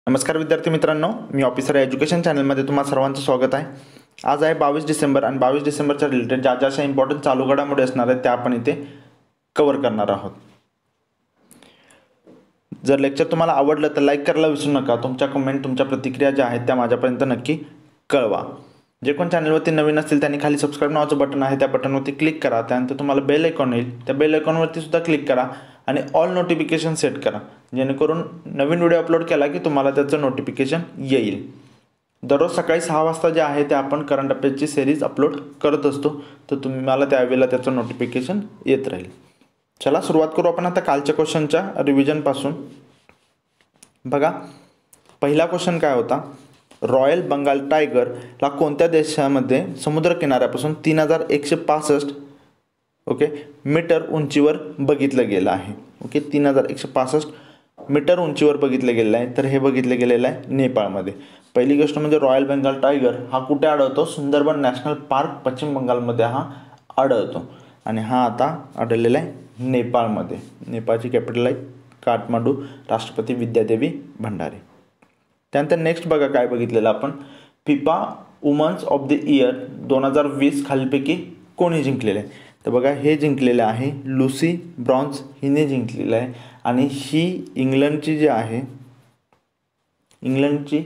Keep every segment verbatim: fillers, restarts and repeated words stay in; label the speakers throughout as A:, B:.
A: नमस्कार विद्यार्थी मित्रांनो, मी ऑफिसर एज्युकेशन चॅनलमध्ये तुम्हा सर्वांचं स्वागत आहे। आज आहे बावीस डिसेंबर आणि बावीस डिसेंबरच्या रिलेटेड ज्या ज्या इम्पॉर्टंट चालू घडामोडी असणार आहेत त्या आपण इथे कव्हर करणार आहोत। जर लेक्चर तुम्हाला आवडलं तर लाईक करायला विसरू नका। तुमच्या कमेंट तुमच्या प्रतिक्रिया ज्या आहेत त्या माझ्यापर्यंत नक्की कळवा। जे कोण चॅनलवरती नवीन असतील त्यांनी खाली सबस्क्राइब नावाचं बटन आहे त्या बटनवरती क्लिक करा। त्यानंतर तुम्हाला बेल आयकॉन येईल, त्या बेल आयकॉनवरती सुद्धा क्लिक करा आणि ऑल नोटिफिकेशन सेट करा, जेणेकरून नवीन व्हिडिओ अपलोड केला की तुम्हाला त्याचं नोटिफिकेशन येईल। दररोज सकाळी सहा वाजता जे आहे ते आपण करंट अफेअर्सची सिरीज अपलोड करत असतो, तर तुम्हाला त्यावेळेला त्याचं नोटिफिकेशन येत राहील। चला सुरुवात करू आपण आता कालच्या क्वेश्चनच्या रिव्हिजनपासून। बघा, पहिला क्वेश्चन काय होता, रॉयल बंगाल टायगरला कोणत्या देशामध्ये समुद्र किनाऱ्यापासून तीन हजार एकशे पासष्ट ओके मीटर उंचीवर बघितलं गेलं आहे। ओके तीन हजार एकशे पासष्ट मीटर उंचीवर बघितलं गेलं आहे, तर हे बघितलं गेलेलं आहे नेपाळमध्ये। पहिली गोष्ट म्हणजे रॉयल बेंगाल टायगर हा कुठे आढळतो, सुंदरबन नॅशनल पार्क पश्चिम बंगालमध्ये हा आढळतो आणि हा आता आढळलेला आहे नेपाळमध्ये। नेपाळची कॅपिटल आहे काठमांडू, राष्ट्रपती विद्यादेवी भंडारी। त्यानंतर नेक्स्ट बघा काय बघितलेलं आपण, FIFA women's of the year दोन हजार वीस खालीलपैकी कोणी जिंकलेले आहे, तर बघा हे जिंकलेले आहे लुसी ब्रॉन्झ हिने जिंकलेलं आहे आणि ही इंग्लंडची जी आहे इंग्लंडची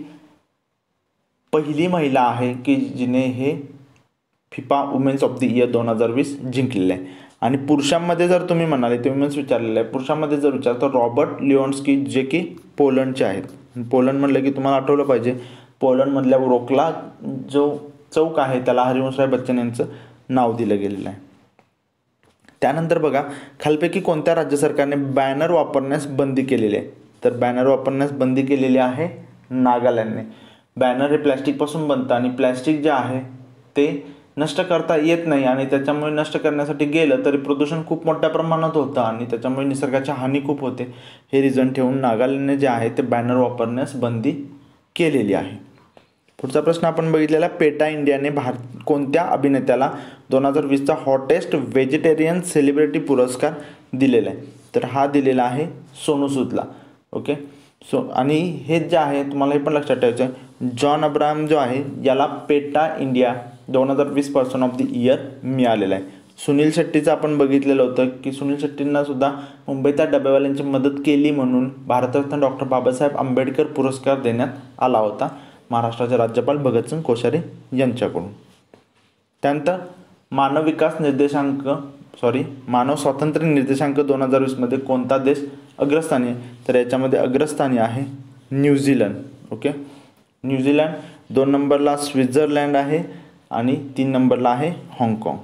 A: पहिली महिला आहे की जिने हे FIFA women's of the year दोन हजार वीस जिंकलेले आहे। आणि पुरुषांमध्ये जर तुम्ही म्हणाले ते वुमेन्स विचारलेलं आहे, पुरुषांमध्ये जर विचार तर रॉबर्ट लिओन्स्की जे की पोलंडचे आहेत। पोलंड म्हटलं की तुम्हाला आठवलं पाहिजे, पोलंडमधल्या रोकला जो चौक आहे त्याला हरिवंशराय बच्चन यांचं नाव दिलं गेलेलं आहे। त्यानंतर बघा, खालपैकी कोणत्या राज्य सरकारने बॅनर वापरण्यास बंदी केलेली आहे, तर बॅनर वापरण्यास बंदी केलेली आहे नागालँडने। बॅनर हे प्लॅस्टिकपासून बनतं आणि प्लॅस्टिक जे आहे ते नष्ट करता येत नाही आणि त्याच्यामुळे नष्ट करण्यासाठी गेलं तरी प्रदूषण खूप मोठ्या प्रमाणात होतं आणि त्याच्यामुळे निसर्गाची हानी खूप होते। हे रिझन ठेवून नागालँडने जे आहे ते बॅनर वापरण्यास बंदी केलेली आहे। पुढचा प्रश्न आपण बघितलेला, पेटा इंडियाने भारत कोणत्या अभिनेत्याला दोन हजार वीसचा हॉटेस्ट व्हेजिटेरियन सेलिब्रिटी पुरस्कार दिलेला आहे, तर हा दिलेला आहे सोनू सूदला। ओके सो आणि हे जे आहे तुम्हाला हे पण लक्षात ठेवायचं आहे, जॉन अब्राहम जो आहे याला पेटा इंडिया दोन हजार वीस पर्सन ऑफ द इयर मिळालेला आहे। सुनील शेट्टीचं आपण बघितलेलं होतं की सुनील शेट्टींना सुद्धा मुंबईच्या डबेवाल्यांची मदत केली म्हणून भारतरत्न डॉक्टर बाबासाहेब आंबेडकर पुरस्कार देण्यात आला होता महाराष्ट्राचे राज्यपाल भगतसिंग कोश्यारी यांच्याकडून। त्यानंतर मानव विकास निर्देशांक सॉरी मानव स्वातंत्र्य निर्देशांक दोन हजार वीसमध्ये कोणता देश अग्रस्थानी आहे, तर याच्यामध्ये अग्रस्थानी आहे न्यूझीलंड। ओके न्यूझीलंड, दोन नंबरला स्वित्झर्लंड आहे आणि तीन नंबरला आहे हाँगकाँग।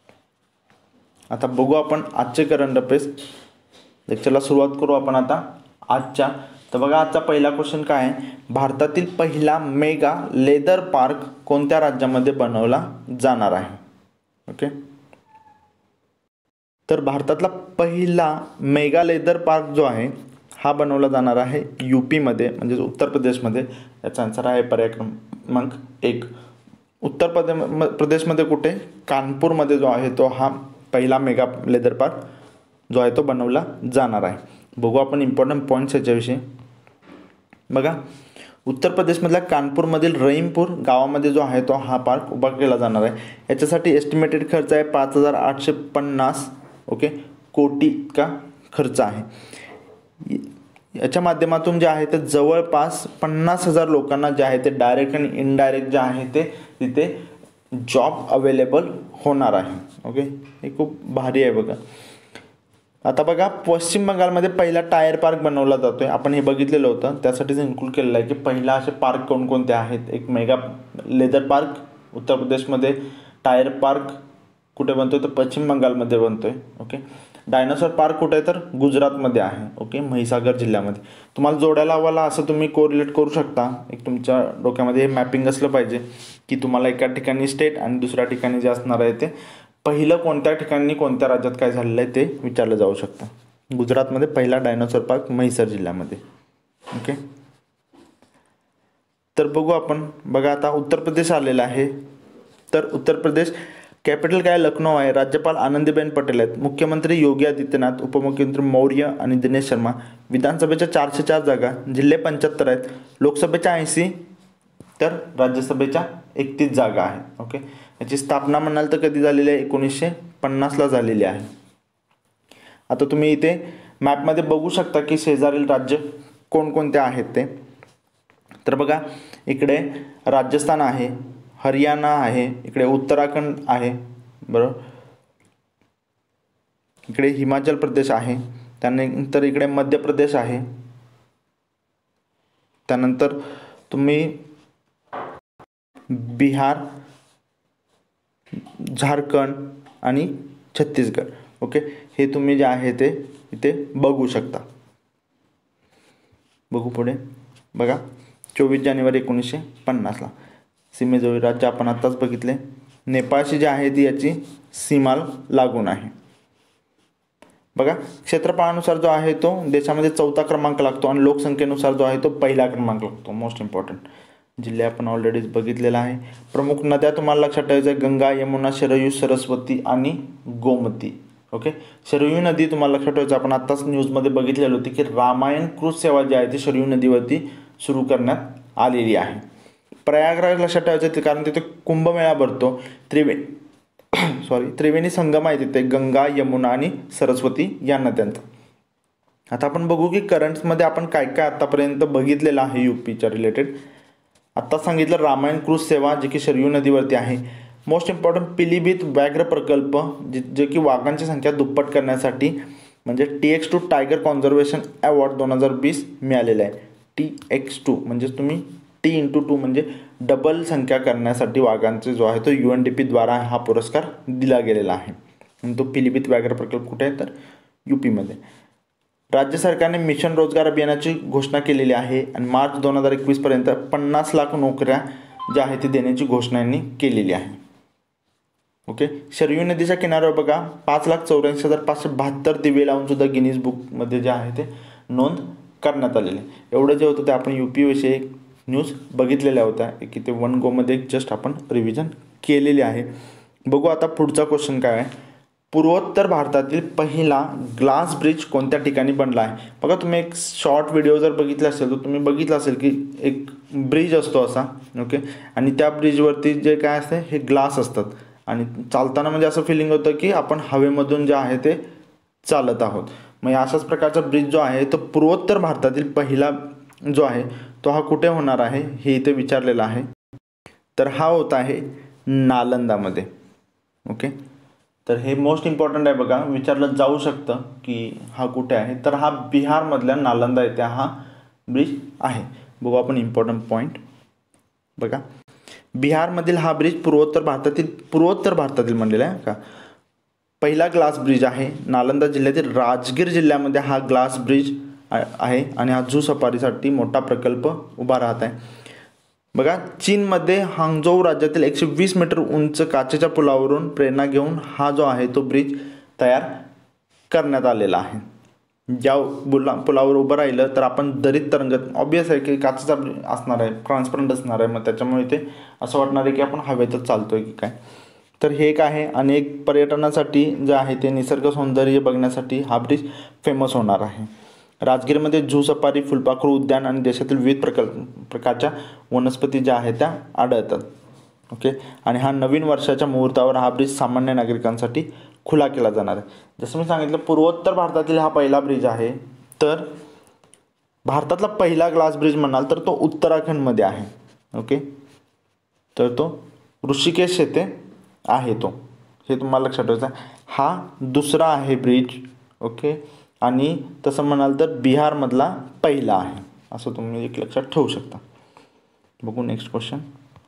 A: आता बघू आपण आजचे करंट अफेअर्स लेक्चरला सुरुवात करू आपण आता आजच्या। तर बघा आजचा पहिला क्वेश्चन काय आहे, भारतातील पहिला मेगा लेदर पार्क कोणत्या राज्यामध्ये बनवला जाणार आहे। ओके तर भारतातला पहिला मेगा लेदर पार्क जो आहे हा बनवला जाणार आहे यूपीमध्ये म्हणजे उत्तर प्रदेशमध्ये। याचा आन्सर आहे पर्याय क्रमांक एक। उत्तर प्रदेश प्रदेशमध्ये कुठे, कानपूरमध्ये जो आहे तो हा पहिला मेगा लेदर पार्क जो आहे तो बनवला जाणार आहे। बघू आपण इम्पॉर्टंट पॉईंट्स याच्याविषयी। बघा, उत्तर प्रदेशमधल्या कानपूरमधील रहीमपूर गावामध्ये जो आहे तो हा पार्क उभा केला जाणार आहे। याच्यासाठी एस्टिमेटेड खर्च आहे पाच हजार आठशे पन्नास ओके कोटी इतका खर्च आहे। याच्या माध्यमातून जे आहे ते जवळपास पन्नास हजार लोकांना जे आहे ते डायरेक्ट आणि इनडायरेक्ट जे आहे ते तिथे जॉब अवेलेबल होणार आहे। ओके हे खूप भारी आहे बघा। आता बघा, पश्चिम बंगालमध्ये पहिला टायर पार्क बनवला जातोय, आपण हे बघितलेलं होतं त्यासाठीच इन्क्लूड केलेलं आहे की पहिला असे पार्क कोणकोणते आहेत। एक मेगा लेदर पार्क उत्तर प्रदेशमध्ये, टायर पार्क कुठे बनतोय तर पश्चिम बंगालमध्ये बनतोय। ओके डायनासोर पार्क कुठे आहे तर गुजरातमध्ये आहे। ओके म्हैसागर जिल्ह्यामध्ये। तुम्हाला जोडायला हवाला असं तुम्ही कोरिलेट करू शकता, एक तुमच्या डोक्यामध्ये हे मॅपिंग असलं पाहिजे की तुम्हाला एका ठिकाणी स्टेट आणि दुसऱ्या ठिकाणी जे असणार आहे ते पहिलं कोणत्या ठिकाणी कोणत्या राज्यात काय झालेलं आहे ते विचारलं जाऊ शकतं। गुजरातमध्ये पहिला डायनासोर पार्क म्हैसार जिल्ह्यामध्ये। ओके तर बघू आपण, बघा आता उत्तर प्रदेश आलेला आहे, तर उत्तर प्रदेश कॅपिटल काय लखनौ आहे. राज्यपाल आनंदीबेन पटेल आहेत. मुख्यमंत्री योगी आदित्यनाथ, उपमुख्यमंत्री मौर्य आणि दिनेश शर्मा. विधानसभेच्या चारशे चार जागा, जिल्हे पंच्याहत्तर आहेत, लोकसभेच्या ऐंशी तर राज्यसभेच्या एकतीस जागा आहेत. ओके, याची स्थापना म्हणाल तर कधी झालेली आहे, एकोणीसशे पन्नासला झालेली आहे. आता तुम्ही इथे मॅपमध्ये बघू शकता की शेजारील राज्य कोणकोणते आहेत ते. तर बघा, इकडे राजस्थान आहे, हरियाणा आहे, इकडे उत्तराखंड आहे, बरोबर, इकडे हिमाचल प्रदेश आहे, त्यानंतर इकडे मध्य प्रदेश आहे, त्यानंतर तुम्ही बिहार, झारखंड आणि छत्तीसगड. ओके, हे तुम्ही जे आहे ते इथे बघू शकता. बघू पुढे. बघा, चोवीस जानेवारी एकोणीसशे पन्नासला सीमेजवळील राज्य आपण आत्ताच बघितले. नेपाळशी जी आहे ती याची सीमा लागून आहे. बघा, क्षेत्रफळानुसार जो आहे तो देशामध्ये चौथा क्रमांक लागतो आणि लोकसंख्येनुसार जो आहे तो पहिला क्रमांक लागतो. Most important. जिल्हे आपण ऑलरेडीच बघितलेला आहे. प्रमुख नद्या तुम्हाला लक्षात ठेवायचं आहे, गंगा, यमुना, शरयू, सरस्वती आणि गोमती. ओके, शरयू नदी तुम्हाला लक्षात ठेवायचं, आपण आत्ताच न्यूजमध्ये बघितलेली होती की रामायण क्रूज सेवा जी आहे ती शरयू नदीवरती सुरू करण्यात आलेली आहे. प्रयागराज लक्षात ठेवायचं ते कारण तिथे कुंभमेळा भरतो. त्रिवेणी सॉरी त्रिवेणी संगम आहे तिथे, गंगा, यमुना आणि सरस्वती या नद्यांचा. आता आपण बघू की करंट्समध्ये आपण काय काय आतापर्यंत बघितलेलं आहे यूपीच्या रिलेटेड. आत्ता सांगितलं रामायण क्रूज सेवा जी की शरयू नदीवरती आहे. मोस्ट इम्पॉर्टंट पिलीभीत व्याघ्र प्रकल्प जे जे की वाघांची संख्या दुप्पट करण्यासाठी म्हणजे T X two tiger conservation award दोन हजार वीस मिळालेला आहे. टी एक्स टू म्हणजे तुम्ही टी इंटू टू म्हणजे डबल संख्या करण्यासाठी वाघांचे जो आहे तो यू एन डी पी द्वारा हा पुरस्कार दिला गेलेला आहे. आणि तो पिलीभीत व्याघ्र प्रकल्प कुठे आहे तर यूपीमध्ये. राज्य सरकारने मिशन रोजगार अभियानाची घोषणा केलेली आहे आणि मार्च दोन हजार एकवीस पर्यंत पन्नास लाख नोकऱ्या ज्या आहेत ती देण्याची घोषणा यांनी केलेली आहे. ओके, शरयू नदीच्या किनाऱ्यावर बघा पाच लाख चौऱ्याऐंशी हजार पाचशे बहात्तर दिवे लावून सुद्धा गिनीज बुकमध्ये जे आहे ते नोंद करण्यात आलेले. एवढं जे होतं ते आपण यूपीविषयी न्यूज बघितलेल्या होत्या की ते वन गोमध्ये जस्ट आपण रिव्हिजन केलेली आहे. बघू आता पुढचा क्वेश्चन काय आहे. पूर्वोत्तर भारतातील पहिला ग्लास ब्रिज कोणत्या ठिकाणी बनला आहे. बघा, तुम्ही एक शॉर्ट व्हिडिओ जर बघितला असेल तर तुम्ही बघितलं असेल की एक ब्रिज असतो असा. ओके, आणि त्या ब्रिजवरती जे काय असते हे ग्लास असतात आणि चालताना म्हणजे असं फिलिंग होतं की आपण हवेमधून जे आहे ते चालत आहोत. मग अशाच प्रकारचा ब्रिज जो आहे तो पूर्वोत्तर भारतातील पहिला जो आहे तो हा कुठे होणार आहे हे इथे विचारलेलं आहे. तर हा होत आहे नालंदामध्ये. ओके, तर हे मोस्ट इम्पॉर्टंट आहे. बघा, विचारलं जाऊ शकतं की हा कुठे आहे, तर हा बिहारमधल्या नालंदा येथे हा ब्रिज आहे. बघू आपण इम्पॉर्टंट पॉईंट. बघा, बिहारमधील हा ब्रिज पूर्वोत्तर भारतातील पूर्वोत्तर भारतातील म्हणलेला आहे का पहिला ग्लास ब्रिज आहे. नालंदा जिल्ह्यातील राजगीर जिल्ह्यामध्ये हा ग्लास ब्रिज आहे आणि हा झू सफारीसाठी मोठा प्रकल्प उभा राहत आहे. बघा, चीनमध्ये हांगझोऊ राज्यातील एकशे वीस मीटर उंच काचेच्या पुलावरून प्रेरणा घेऊन हा जो आहे तो ब्रिज तयार करण्यात आलेला आहे. ज्या बुला पुलावर उभं राहिलं तर आपण दरीत तरंगत, ऑब्वियस आहे की काचेचा असणार आहे, ट्रान्सपरंट असणार आहे, मग त्याच्यामुळे ते असं वाटणार आहे की आपण हवेतच चालतोय की काय. तर हे एक आहे आणि एक पर्यटनासाठी जे आहे ते निसर्ग सौंदर्य बघण्यासाठी हा ब्रिज फेमस होणार आहे. राजगीरमध्ये झू सफारी, फुलपाखरू उद्यान आणि देशातील विविध प्रकल्प प्रकारच्या वनस्पती ज्या आहेत त्या आढळतात. ओके, आणि हा नवीन वर्षाच्या मुहूर्तावर हा ब्रिज सामान्य नागरिकांसाठी खुला केला जाणार आहे. जसं मी सांगितलं पूर्वोत्तर भारतातील हा पहिला ब्रिज आहे. तर भारतातला पहिला ग्लास ब्रिज म्हणाल तर तो उत्तराखंडमध्ये आहे. ओके, तर तो ऋषिकेश येथे आहे. तो हे तुम्हाला लक्षात ठेवायचं आहे. हा दुसरा आहे ब्रिज. ओके, आणि तसं म्हणाल तर बिहारमधला पहिला आहे असं तुम्ही एक लक्षात ठेवू शकता. बघू नेक्स्ट क्वेश्चन.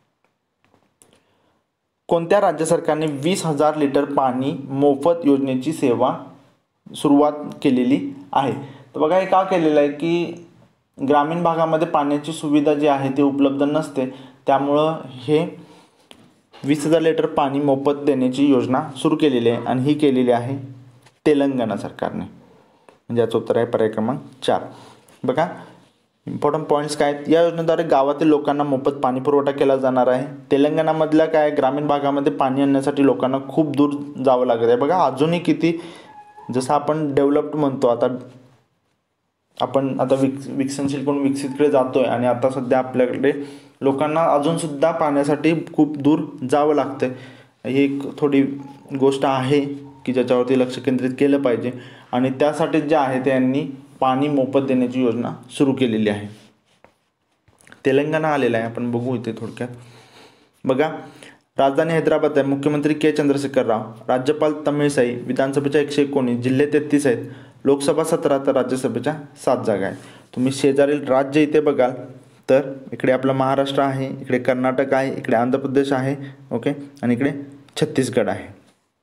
A: कोणत्या राज्य सरकारने वीस हजार लिटर पाणी मोफत योजनेची सेवा सुरुवात केलेली आहे. तर बघा, हे का केलेलं आहे की ग्रामीण भागामध्ये पाण्याची सुविधा जी आहे ती उपलब्ध नसते, त्यामुळं हे वीस हजार लिटर पाणी मोफत देण्याची योजना सुरू केलेली आहे आणि ही केलेली आहे तेलंगणा सरकारने. म्हणजे याचं उत्तर आहे पर्याय क्रमांक चार. बघा, इम्पॉर्टंट पॉईंट्स काय आहेत, या योजनेद्वारे गावातील लोकांना मोफत पाणी पुरवठा केला जाणार आहे. तेलंगणामधल्या काय ग्रामीण भागामध्ये पाणी आणण्यासाठी लोकांना खूप दूर जावं लागत आहे. बघा अजूनही किती, जसं आपण डेव्हलप्ड म्हणतो, आता आपण आता विक विकसनशील कोण विकसितकडे जातोय आणि आता सध्या आपल्याकडे लोकांना अजूनसुद्धा पाण्यासाठी खूप दूर जावं लागतं. ही एक थोडी गोष्ट आहे की ज्याच्यावरती लक्ष केंद्रित केलं पाहिजे आणि त्यासाठी जे आहे त्यांनी पाणी मोफत देण्याची योजना सुरू केलेली आहे. तेलंगणा आलेला आहे, आपण बघू इथे थोडक्यात. बघा राजधानी हैदराबाद आहे, मुख्यमंत्री के चंद्रशेखर राव, राज्यपाल तमिळसाई, विधानसभेच्या एकशे एकोणीस, जिल्हे तेहतीस आहेत, लोकसभा सतरा तर राज्यसभेच्या सात जागा आहेत. तुम्ही शेजारील राज्य इथे बघाल तर इकडे आपलं महाराष्ट्र आहे, इकडे कर्नाटक आहे, इकडे आंध्र प्रदेश आहे, ओके, आणि इकडे छत्तीसगड आहे.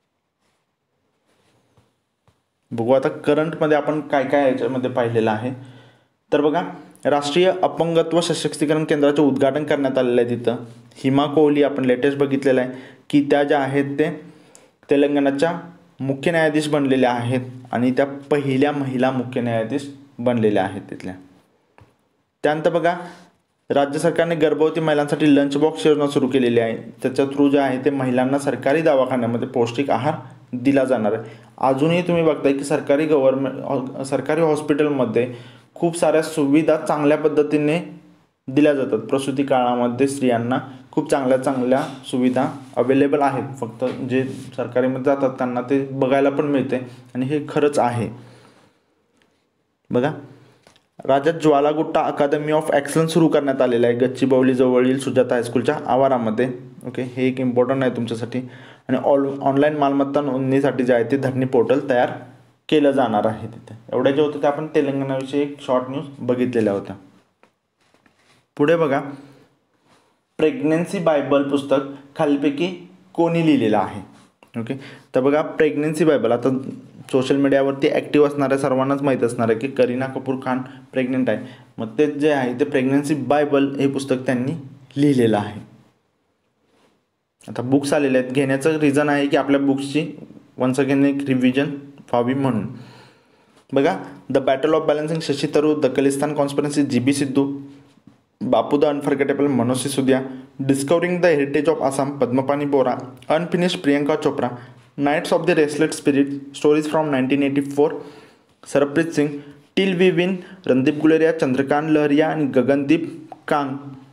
A: बघू आता करंटमध्ये आपण काय काय याच्यामध्ये पाहिलेलं आहे. तर बघा राष्ट्रीय अपंगत्व सशक्तीकरण केंद्राचे उद्घाटन करण्यात आलेलं आहे. तिथं हिमा कोहली आपण लेटेस्ट बघितलेलं आहे की त्या ज्या आहेत ते तेलंगणाच्या मुख्य न्यायाधीश बनलेल्या आहेत आणि त्या पहिल्या महिला मुख्य न्यायाधीश बनलेल्या आहेत तिथल्या. त्यानंतर बघा राज्य सरकारने गर्भवती महिलांसाठी लंच बॉक्स योजना सुरू केलेली आहे. त्याच्या थ्रू जे आहे ते महिलांना सरकारी दवाखान्यामध्ये पौष्टिक आहार दिला जाणार आहे. अजूनही तुम्ही बघताय की सरकारी गव्हर्नमेंट सरकारी हॉस्पिटलमध्ये खूप साऱ्या सुविधा चांगल्या पद्धतीने दिल्या जातात. प्रसूती काळामध्ये स्त्रियांना खूप चांगल्या चांगल्या सुविधा अवेलेबल आहेत. फक्त जे सरकारीमध्ये जातात त्यांना ते बघायला पण मिळते आणि हे खरंच आहे. बघा राज्यात ज्वालागुट्टा अकादमी ऑफ एक्सलन्स सुरू करण्यात आलेलं आहे गच्चीबौली जवळील सुजाता हायस्कूलच्या आवारामध्ये. ओके, हे एक इम्पॉर्टंट आहे तुमच्यासाठी. आणि ऑल ऑनलाईन मालमत्ता नोंदणीसाठी जे आहे ते धरणी पोर्टल तयार केलं जाणार आहे तिथे. एवढ्या जे होतं ते आपण तेलंगणाविषयी एक शॉर्ट न्यूज बघितलेल्या होत्या. पुढे बघा प्रेग्नन्सी बायबल पुस्तक खालीलपैकी कोणी लिहिलेलं आहे. ओके, तर बघा प्रेग्नन्सी बायबल, आता सोशल मीडियावरती ॲक्टिव्ह असणाऱ्या सर्वांनाच माहीत असणार आहे की करीना कपूर खान प्रेग्नेंट आहे. मग ते जे आहे ते प्रेग्नन्सी बायबल हे पुस्तक त्यांनी लिहिलेलं आहे. आता बुक्स आलेले आहेत, घेण्याचं रिझन आहे की आपल्या बुक्सची वन्स अगेन एक रिव्हिजन व्हावी म्हणून. बघा the battle of balancing Shashi Tharoor, the Khalistan conspiracy G B Sidhu, Bapu the unforgettable Manoj Sisodia, discovering the heritage of Assam Padmapani Bora, unfinished Priyanka Chopra, knights of the restless spirit, stories from nineteen eighty four, Sarpreet Singh, till we win, Randeep Guleria, Chandrakant Lahariya आणि गगनदीप कांग.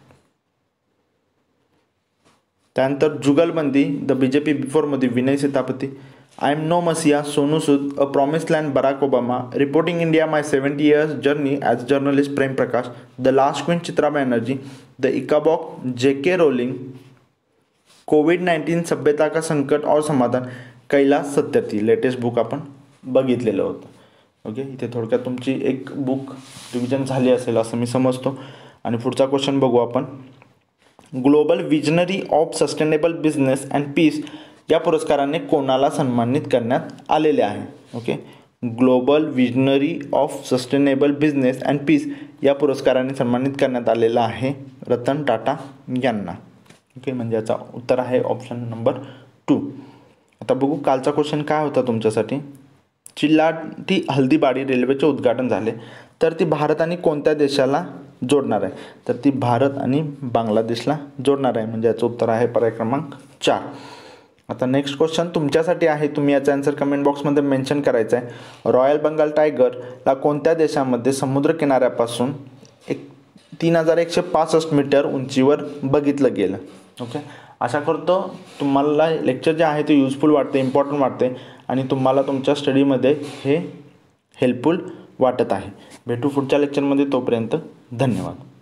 A: त्यानंतर Jugalbandi, the B J P before Modi, Vinay सीतापती, I am no messiah, Sonu Sood, a promise land, Barack Obama, reporting India, my seventy years journey as journalist, Prem Prakash, the last queen, Chitra Banerjee, the Ickabog, J K rolling, Covid nineteen, सभ्यता का संकट और समाधान, Kailas Satyarthi. Latest book आपण बघितलेलं होतं. Okay, इथे थोडक्यात तुमची एक बुक रिव्हिजन झाली असेल असं मी समजतो. आणि पुढचा क्वेश्चन बघू आपण. Global visionary of sustainable business and peace या पुरस्काराने कोणाला सन्मानित करण्यात आलेले आहे. Okay, global visionary of sustainable business and peace या पुरस्काराने सन्मानित करण्यात आलेला आहे रतन टाटा यांना. ओके, म्हणजे याचा उत्तर आहे ऑप्शन नंबर टू. आता बघू कालचा क्वेश्चन काय होता तुमच्यासाठी. चिल्लाटी हल्दीबाडी रेल्वेचे उद्घाटन झाले तर ती भारत आणि कोणत्या देशाला जोडणार आहे. तर ती भारत आणि बांगलादेशला जोडणार आहे. म्हणजे याचं उत्तर आहे पर्याय क्रमांक चार. आता नेक्स्ट क्वेश्चन तुमच्यासाठी आहे, तुम्ही याचा आन्सर कमेंट बॉक्समध्ये मेन्शन करायचा आहे. रॉयल बंगाल टायगरला कोणत्या देशामध्ये समुद्र किनाऱ्यापासून एक तीन हजार एकशे पासष्ट मीटर उंचीवर बघितलं गेलं. ओके, आशा करतो तुम्हाला लेक्चर जे आहे ते युजफुल वाटते, इम्पॉर्टंट वाटते आणि तुम्हाला तुमच्या स्टडीमध्ये हे हेल्पफुल वाटत आहे. भेटू पुढच्या लेक्चरमध्ये, तोपर्यंत धन्यवाद.